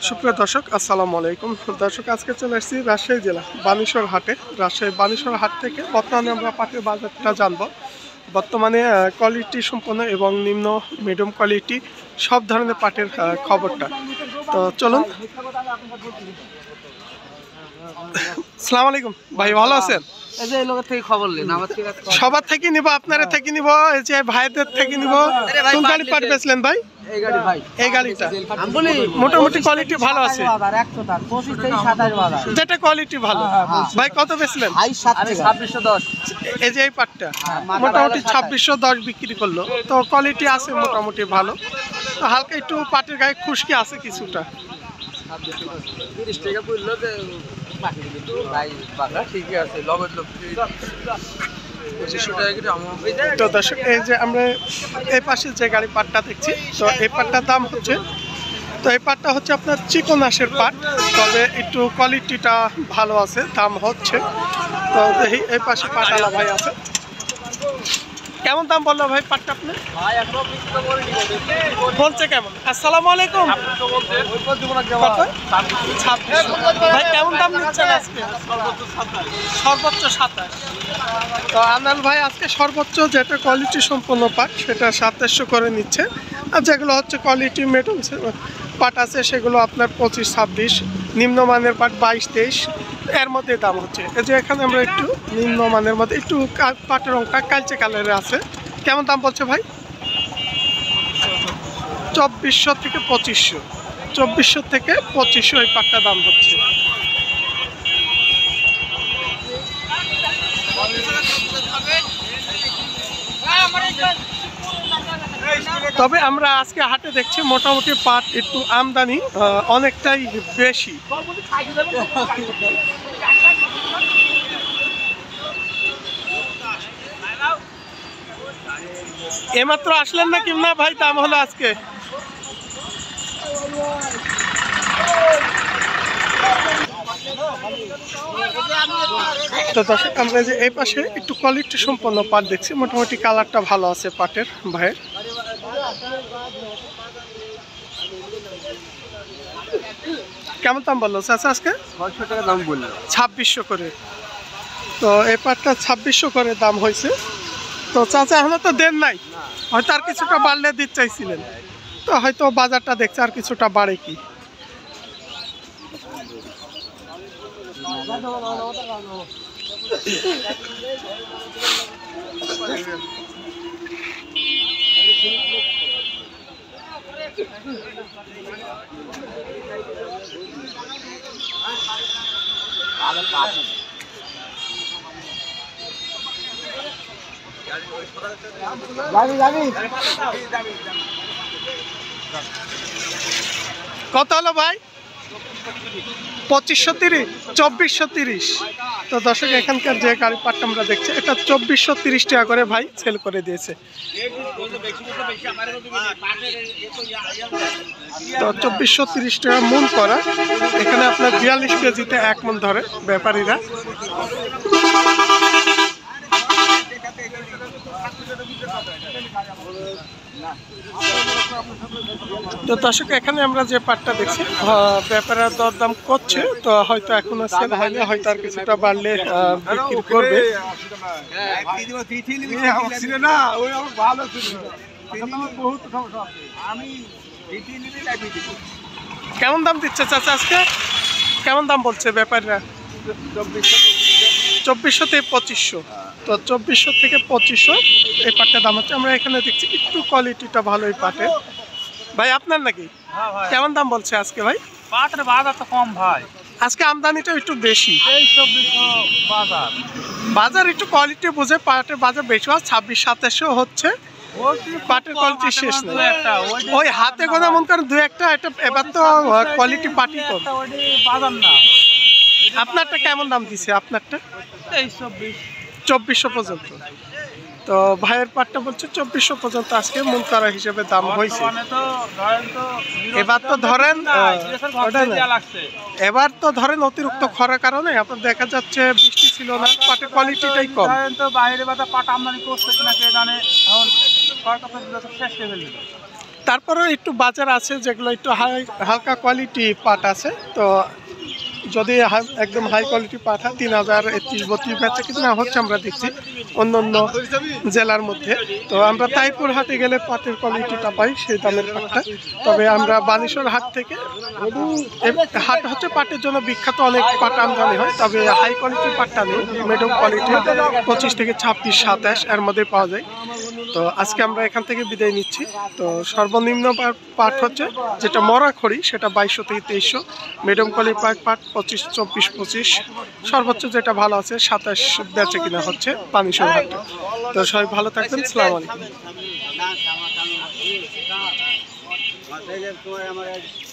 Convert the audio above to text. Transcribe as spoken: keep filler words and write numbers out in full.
সুপ্রিয় দর্শক আসসালামু আলাইকুম। দর্শক আজকে চলে এসেছি রাজশাহী জেলা বানেশ্বর হাটে। রাজশাহী বানেশ্বর হাট থেকে বর্তমানে আমরা পাটের বাজারটা জানবো। বর্তমানে কোয়ালিটি সম্পন্ন এবং নিম্ন মিডিয়াম কোয়ালিটি সব ধরনের পাটের খবরটা। তো চলুন। আসসালামু আলাইকুম ভাই, ভালো আছেন? সবার থেকে নিব, আপনারা থেকে নিব, এই যে ভাইদের থেকে নিব। কোন গাড়ি পাট বেচলেন ভাই? এই গাড়িটা মোটামুটি কোয়ালিটি ভালো আছে, যেটা কোয়ালিটি ভালো। ভাই কত বেচলেন? এই যে এই পাটটা মোটামুটি ছাব্বিশশো দশ বিক্রি করলো। তো কোয়ালিটি আছে মোটামুটি ভালো, তো হালকা একটু পাটের গায়ে খুশকি আছে কিছুটা। তো দর্শক এই যে আমরা এই পাশে যে গাড়ি পাটটা দেখছি, তো এই পাটটার দাম হচ্ছে, তো এই পাটটা হচ্ছে আপনার চিকন আঁশের পাট, তবে একটু কোয়ালিটিটা ভালো আছে, দাম হচ্ছে। তো দেখি এই পাশে পাটালা ভাই আছে। কেমন দাম বললো ভাই পাটটা আপনি? বলছে কেমন? আসসালামু আলাইকুম। ভাই কেমন দাম নিচ্ছেন আজকে? সর্বোচ্চ সাতাশ। তো আনাল ভাই আজকে সর্বোচ্চ যেটা কোয়ালিটি সম্পন্ন পাট সেটা সাতাশশো করে নিচ্ছে, আর যেগুলো হচ্ছে কোয়ালিটি মেডাম পাট আছে সেগুলো আপনার পঁচিশ ছাব্বিশ, নিম্নমানের পাট বাইশ তেইশ, এর মধ্যে দাম হচ্ছে। এই যে এখানে আমরা একটু নিম্নমানের মধ্যে একটু পাটের রঙটা কালচে কালারের আছে। কেমন দাম বলছে ভাই? চব্বিশশো থেকে পঁচিশশো, চব্বিশশো থেকে পঁচিশশো এই পাটটা দাম হচ্ছে। তবে আমরা আজকে হাটে দেখছি মোটামুটি পাট একটু আমদানি অনেকটাই বেশি। এমাত্র আসলেন না কি না ভাই? দাম হলো আজকে তো দর্শক আমরা যে এই পাশে একটু কোয়ালিটি সম্পন্ন পাট দেখছি, মোটামুটি কালারটা ভালো আছে পাটের ভাইয়ের। কেমন দাম বললো চাচা আজকে? ছয়শো টাকা দাম বললো, ছাব্বিশশো করে। তো এই পাটটা ছাব্বিশশো করে দাম হয়েছে। তো চাচা এখনো তো দেন নাই, হয়তো আর কিছুটা বাড়লে দিতে চাইছিলেন, তো হয়তো বাজারটা দেখছে আর কিছুটা বাড়ে কি। কত হলো ভাই? পঁচিশশো তিরিশ, চব্বিশশো তিরিশ। তো দর্শক এখানকার যে গাড়ি পাটটা আমরা দেখছি এটা চব্বিশশো তিরিশ টাকা করে ভাই সেল করে দিয়েছে। তো চব্বিশশো তিরিশ টাকা মন করা, এখানে আপনার বিয়াল্লিশ কেজিতে এক মন ধরে ব্যাপারীরা। তো দর্শক এখানে আমরা যে পাটটা দেখছি ব্যাপারীরা দরদাম করছে, তো হয়তো এখনো সেল হয়নি, হয়তো আর কিছুটা বাড়লে বিক্রি করবে। কেমন দাম দিচ্ছে চাচা আজকে? কেমন দাম বলছে ব্যাপারীরা? চব্বিশশো থেকে পঁচিশশো। তো চব্বিশশো থেকে পঁচিশশো এই পাটটার দাম হচ্ছে। আমরা এখানে দেখছি একটু কোয়ালিটিটা ভালো এই পাটের। ভাই আপনার নাকি? কেমন দাম বলছে আজকে ভাই? পাটের বাজার তো কম ভাই, আজকে আমদানিটা একটু বেশি। এই চব্বিশশো বাজার বাজার একটু কোয়ালিটি বুঝে পাটের বাজার বেশি হয়, ছাব্বিশ সাতাশশো হচ্ছে। পাটের কোয়ালিটি শেষ নেই, ওই হাতে গোনা মন করেন দু একটা। এটা এবার তো কোয়ালিটি পাটি কম বাজার না। আপনারটা কেমন দাম দিছে? আপনারটা এই চব্বিশ চব্বিশশো পর্যন্ত। তো ভাইয়ের পাটটা বলছে চব্বিশশো পর্যন্ত আজকে মূল করা হিসেবে দাম হয়েছে। এবার তো ধরেন এবার তো ধরেন অতিরিক্ত খরার কারণে আপনার দেখা যাচ্ছে বৃষ্টি ছিল না, পাটের কোয়ালিটিটাই কম। বাইরে বাজার পাট আমদানি করছে কিনা কে জানে, এখন সরকার শেষ লেভেল। তারপরেও একটু বাজার আছে যেগুলো একটু হাই হালকা কোয়ালিটি পাট আছে। তো যদি হা- একদম হাই কোয়ালিটি পাট হয় তিন হাজার একত্রিশ বত্রিশ বেচা কিন্তু না হচ্ছে আমরা দেখছি অন্য অন্য জেলার মধ্যে। তো আমরা তাইপুর হাটে গেলে পাটের কোয়ালিটিটা পাই সেই দামের পাটটা। তবে আমরা বানেশ্বর হাট থেকে এ- হাট হচ্ছে পাটের জন্য বিখ্যাত, অনেক পাট আমদানি হয়, তবে হাই কোয়ালিটির পাটটা নেই, মিডল কোয়ালিটি পঁচিশ থেকে ছাব্বিশ সাতাশ এর মধ্যে পাওয়া যায়। তো আজকে আমরা এখান থেকে বিদায় নিচ্ছি। তো সর্বনিম্ন পা- পাট হচ্ছে যেটা মরা খড়ি সেটা বাইশশো থেকে তেইশশো, মিডিয়াম কোয়ালিটি পাট পাট পঁচিশ চব্বিশ পঁচিশ, সর্বোচ্চ যেটা ভালো আছে সাতাশ বেচে কিনা হচ্ছে পানিশোর হাটে। তো সবাই ভালো থাকবেন, আসসালামু আলাইকুম।